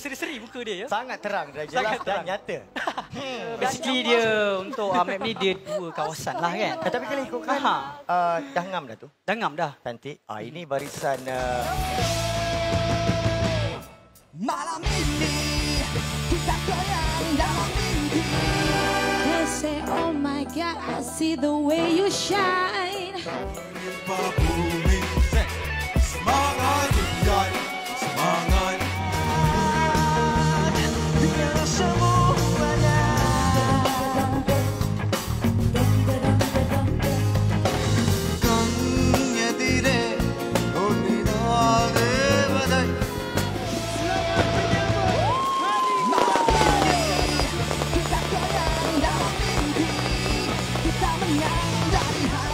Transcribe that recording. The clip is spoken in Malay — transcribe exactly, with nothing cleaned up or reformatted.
berseri-seri muka dia ya. Sangat terang dan jelas dan nyata. Hmm. Basically dia untuk uh, map ni dia dua kawasan lah kan. Eh, tapi kalau ikutkan, uh, dah ngam dah tu. Dah ngam dah. Cantik. Ah, ini barisan... Uh... Malam ini kita goyang dalam mimpi. They say, oh my God, I see the way you shine. Bumi, semangat dunia, semangat. Biar semuanya. Kanya dire, onirare badai. Kita goyang dalam mimpi. Kita menang dari hati.